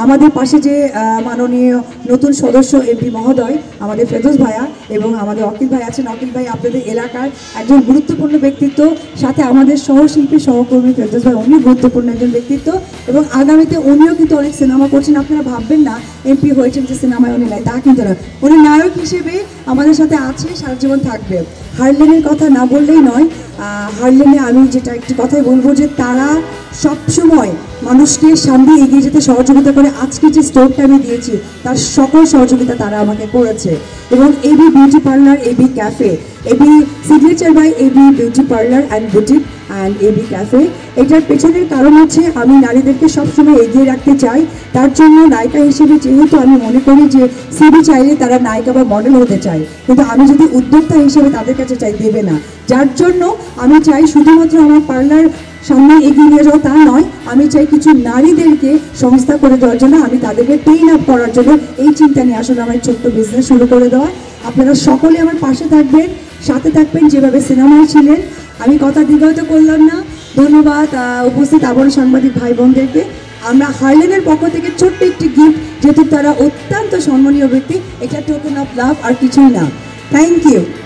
আমাদের পাশে যে মাননীয় নতুন সদস্য এমপি মহোদয় আমাদের ফেরদৌস ভাইয়া এবং আমাদের অকিল ভাই আছেন। অকিল ভাই আপনাদের এলাকার একজন গুরুত্বপূর্ণ ব্যক্তিত্ব, সাথে আমাদের সহশিল্পী সহকর্মী ফেরদৌস ভাই উনি গুরুত্বপূর্ণ একজন ব্যক্তিত্ব এবং আগামীতে উনিও কিন্তু অনেক সিনেমা করছেন। আপনারা ভাববেন না এমপি হয়েছেন যে সিনেমায় উনি নাই, তা কিন্তু না, উনি নায়ক হিসেবে আমাদের সাথে আছে, সারা জীবন থাকবে। হারলেনের কথা না বললেই নয়, হারলেনে আমি যেটা একটি কথাই বলবো যে তারা সবসময় মানুষকে সামনে এগিয়ে যেতে সহযোগিতা করে। আজকে যে স্টোরটা আমি দিয়েছি তার সকল সহযোগিতা তারা আমাকে করেছে। এবং AB beauty parlour, AB cafe, AB signature by AB beauty parlour and boutique and AB cafe, এটার পেছনের কারণ হচ্ছে আমি নারীদেরকে সবসময় এগিয়ে রাখতে চাই। তার জন্য নায়িকা হিসেবে যেহেতু আমি মনে করি যে সিবি চাইলে তারা নায়িকা বা মডেল হতে চায়, কিন্তু আমি যদি উদ্যোক্তা হিসেবে তাদের কাছে চাই, দেবে না। যার জন্য আমি চাই শুধুমাত্র আমার পার্লার সামনে এগিয়ে নিয়ে যাওয়া তা নয়, আমি চাই কিছু নারীদেরকে সংস্থা করে দেওয়ার জন্য, আমি তাদেরকে ট্রেন আপ করার জন্য এই চিন্তা নিয়ে আসলে আমার ছোট্ট বিজনেস শুরু করে দেওয়া। আপনারা সকলে আমার পাশে থাকবেন, সাথে থাকবেন, যেভাবে সিনেমায় ছিলেন। আমি কথা দীর্ঘায়িত করলাম না। ধন্যবাদ উপস্থিত আবার সাংবাদিক ভাই বোনদেরকে। আমরা হারলেনের পক্ষ থেকে ছোট্ট একটি গিফট, যেহেতু তারা অত্যন্ত সম্মানীয় ব্যক্তি, এটা টোকেন অফ লাভ আর কিছুই না। Thank you.